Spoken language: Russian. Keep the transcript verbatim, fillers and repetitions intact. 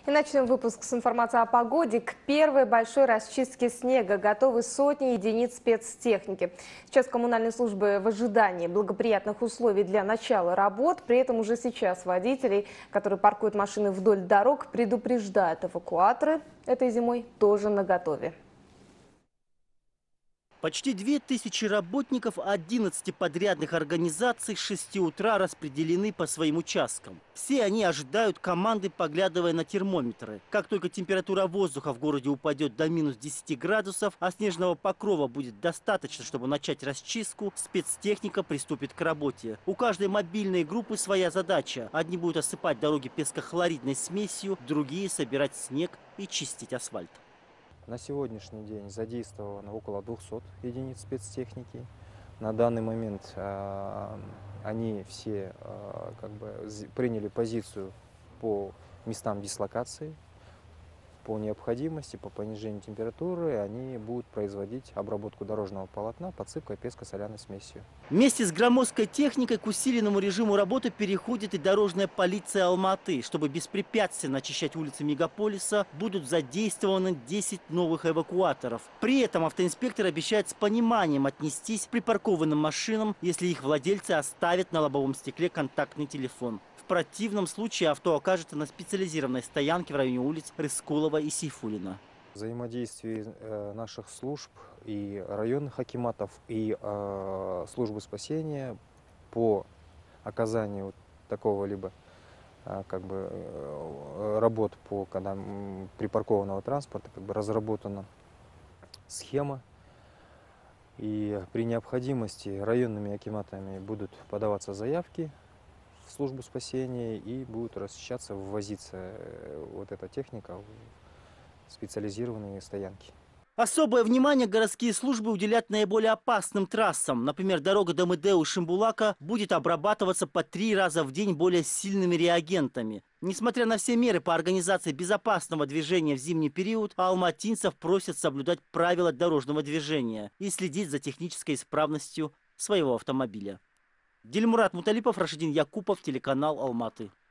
И начнем выпуск с информации о погоде. К первой большой расчистке снега готовы сотни единиц спецтехники. Сейчас коммунальные службы в ожидании благоприятных условий для начала работ. При этом уже сейчас водителей, которые паркуют машины вдоль дорог, предупреждают: эвакуаторы этой зимой тоже наготове. Почти две тысячи работников одиннадцати подрядных организаций с шести утра распределены по своим участкам. Все они ожидают команды, поглядывая на термометры. Как только температура воздуха в городе упадет до минус десяти градусов, а снежного покрова будет достаточно, чтобы начать расчистку, спецтехника приступит к работе. У каждой мобильной группы своя задача. Одни будут осыпать дороги пескохлоридной смесью, другие собирать снег и чистить асфальт. На сегодняшний день задействовано около двухсот единиц спецтехники. На данный момент э, они все э, как бы приняли позицию по местам дислокации. По необходимости, по понижению температуры, они будут производить обработку дорожного полотна подсыпкой песко-соляной смесью. Вместе с громоздкой техникой к усиленному режиму работы переходит и дорожная полиция Алматы. Чтобы беспрепятственно очищать улицы мегаполиса, будут задействованы десять новых эвакуаторов. При этом автоинспектор обещает с пониманием отнестись к припаркованным машинам, если их владельцы оставят на лобовом стекле контактный телефон. В противном случае авто окажется на специализированной стоянке в районе улиц Рыскулова и Сейфуллина. Взаимодействие э, наших служб и районных акиматов, и э, службы спасения по оказанию такого-либо э, как бы, э, работ по когда припаркованного транспорта как бы разработана схема. И при необходимости районными акиматами будут подаваться заявки в службу спасения и будут расчищаться, ввозиться вот эта техника в специализированные стоянки. Особое внимание городские службы уделят наиболее опасным трассам. Например, дорога до Мыдеу-Шимбулака будет обрабатываться по три раза в день более сильными реагентами. Несмотря на все меры по организации безопасного движения в зимний период, алматинцев просят соблюдать правила дорожного движения и следить за технической исправностью своего автомобиля. Дильмурат Муталипов, Рашидин Якупов, телеканал Алматы.